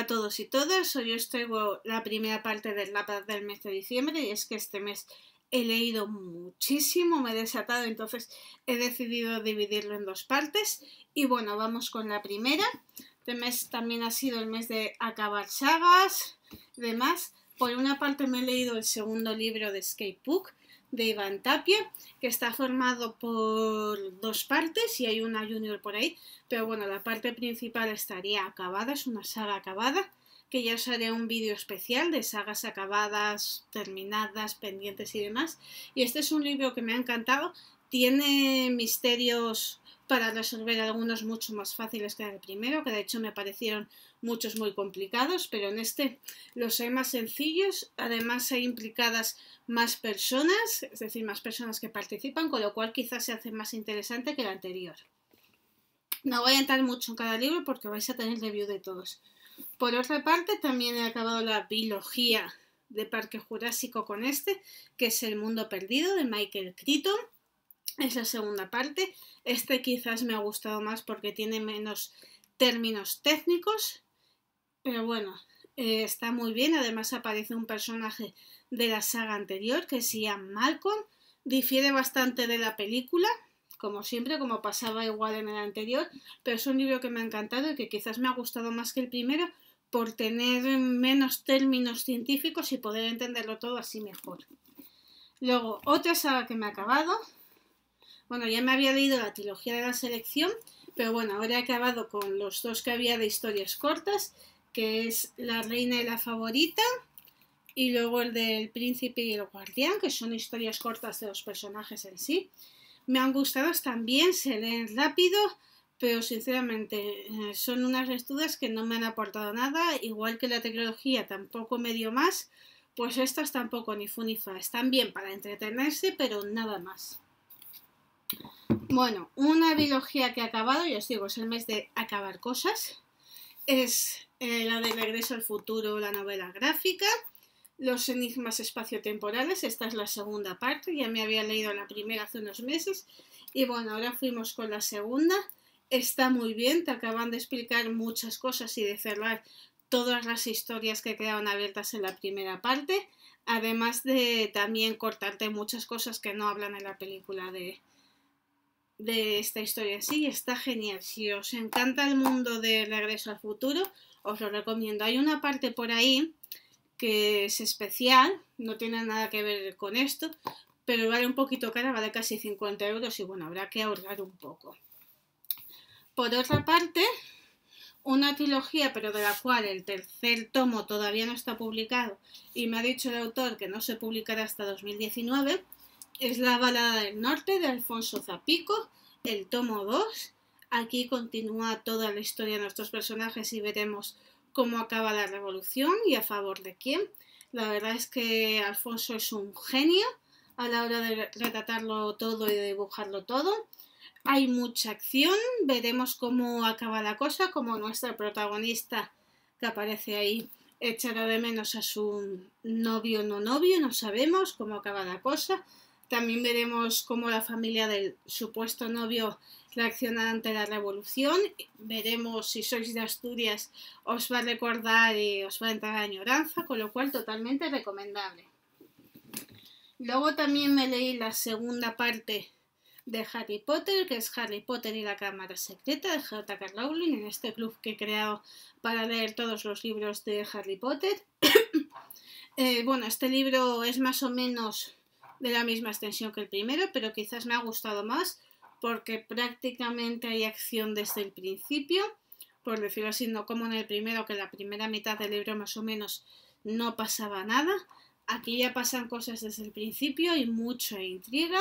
a todos y todas, hoy os traigo la primera parte del Lapad del mes de diciembre y es que este mes he leído muchísimo, me he desatado, entonces he decidido dividirlo en dos partes y bueno, vamos con la primera. Este mes también ha sido el mes de acabar sagas y demás. Por una parte me he leído el segundo libro de Escape Book de Iván Tapia, que está formado por dos partes y hay una junior por ahí, pero bueno, la parte principal estaría acabada, es una saga acabada, que ya os haré un vídeo especial de sagas acabadas, terminadas, pendientes y demás. Y este es un libro que me ha encantado, tiene misterios para resolver, algunos mucho más fáciles que el primero, que de hecho me parecieron muchos muy complicados, pero en este los hay más sencillos, además hay implicadas más personas, es decir, más personas que participan, con lo cual quizás se hace más interesante que el anterior. No voy a entrar mucho en cada libro porque vais a tener review de todos. Por otra parte, también he acabado la biología de Parque Jurásico con este, que es El Mundo Perdido, de Michael Crichton. Es la segunda parte. Este quizás me ha gustado más porque tiene menos términos técnicos, pero bueno, está muy bien. Además aparece un personaje de la saga anterior, que es Ian Malcolm. Difiere bastante de la película, como siempre, como pasaba igual en el anterior, pero es un libro que me ha encantado y que quizás me ha gustado más que el primero por tener menos términos científicos y poder entenderlo todo así mejor. Luego, otra saga que me ha acabado. Bueno, ya me había leído la trilogía de la selección, pero bueno, ahora he acabado con los dos que había de historias cortas, que es La Reina y la Favorita, y luego el del Príncipe y el Guardián, que son historias cortas de los personajes en sí. Me han gustado también, se leen rápido, pero sinceramente son unas lecturas que no me han aportado nada, igual que la tecnología tampoco me dio más, pues estas tampoco ni fu ni fa. Están bien para entretenerse, pero nada más. Bueno, una biología que ha acabado, ya os digo, es el mes de acabar cosas. Es la de Regreso al Futuro, la novela gráfica. Los enigmas espaciotemporales, esta es la segunda parte, ya me había leído la primera hace unos meses. Y bueno, ahora fuimos con la segunda. Está muy bien, te acaban de explicar muchas cosas y de cerrar todas las historias que quedaban abiertas en la primera parte. Además de también cortarte muchas cosas que no hablan en la película de esta historia en sí. Está genial. Si os encanta el mundo de Regreso al Futuro, os lo recomiendo. Hay una parte por ahí que es especial, no tiene nada que ver con esto, pero vale un poquito cara, vale casi 50 euros y bueno, habrá que ahorrar un poco. Por otra parte, una trilogía, pero de la cual el tercer tomo todavía no está publicado y me ha dicho el autor que no se publicará hasta 2019, es La Balada del Norte de Alfonso Zapico, el tomo 2. Aquí continúa toda la historia de nuestros personajes y veremos cómo acaba la revolución y a favor de quién. La verdad es que Alfonso es un genio a la hora de retratarlo todo y de dibujarlo todo. Hay mucha acción, veremos cómo acaba la cosa, como nuestra protagonista que aparece ahí echará de menos a su novio o no novio, no sabemos cómo acaba la cosa. También veremos cómo la familia del supuesto novio reacciona ante la revolución. Veremos si sois de Asturias, os va a recordar y os va a entrar añoranza, con lo cual totalmente recomendable. Luego también me leí la segunda parte de Harry Potter, que es Harry Potter y la Cámara Secreta de J.K. Rowling, en este club que he creado para leer todos los libros de Harry Potter. Bueno, este libro es más o menos de la misma extensión que el primero, pero quizás me ha gustado más porque prácticamente hay acción desde el principio, por decirlo así, no como en el primero, que la primera mitad del libro más o menos no pasaba nada. Aquí ya pasan cosas desde el principio y mucha intriga.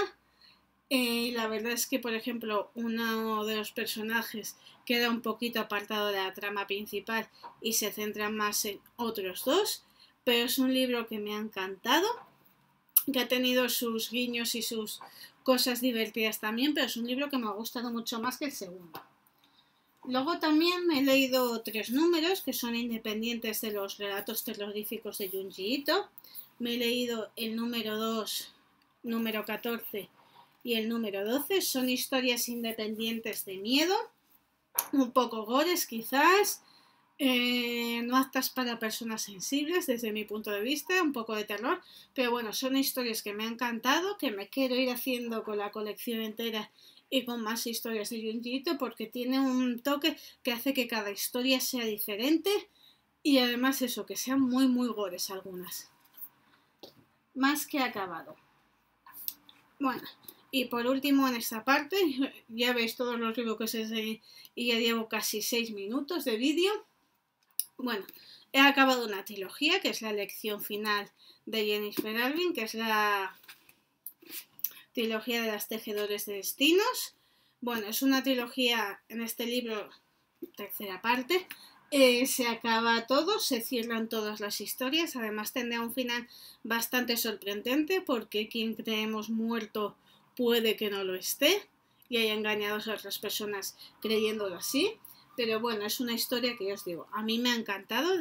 La verdad es que, por ejemplo, uno de los personajes queda un poquito apartado de la trama principal y se centra más en otros dos, pero es un libro que me ha encantado, que ha tenido sus guiños y sus cosas divertidas también, pero es un libro que me ha gustado mucho más que el segundo. Luego también me he leído 3 números que son independientes de los relatos terroríficos de Junji Ito. Me he leído el número 2, número 14 y el número 12. Son historias independientes de miedo, un poco gores quizás, No aptas para personas sensibles desde mi punto de vista, un poco de terror, pero bueno, son historias que me han encantado, que me quiero ir haciendo con la colección entera y con más historias de Junji Ito porque tiene un toque que hace que cada historia sea diferente y además eso, que sean muy muy gores algunas. Más que acabado. Bueno, y por último en esta parte, ya veis todos los libros que os enseñé y ya llevo casi 6 minutos de vídeo. Bueno, he acabado una trilogía que es la lección final de Jennifer Alvin, que es la trilogía de las tejedores de destinos. Bueno, es una trilogía en este libro, tercera parte. Se acaba todo, se cierran todas las historias. Además tendrá un final bastante sorprendente porque quien creemos muerto puede que no lo esté y haya engañado a otras personas creyéndolo así. Pero bueno, es una historia que ya os digo, a mí me ha encantado,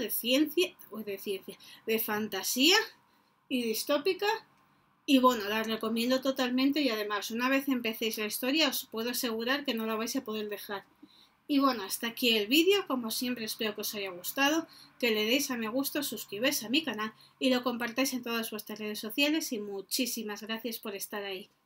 de fantasía y distópica. Y bueno, la recomiendo totalmente y además una vez empecéis la historia os puedo asegurar que no la vais a poder dejar. Y bueno, hasta aquí el vídeo, como siempre espero que os haya gustado, que le deis a me gusta, suscribáis a mi canal y lo compartáis en todas vuestras redes sociales y muchísimas gracias por estar ahí.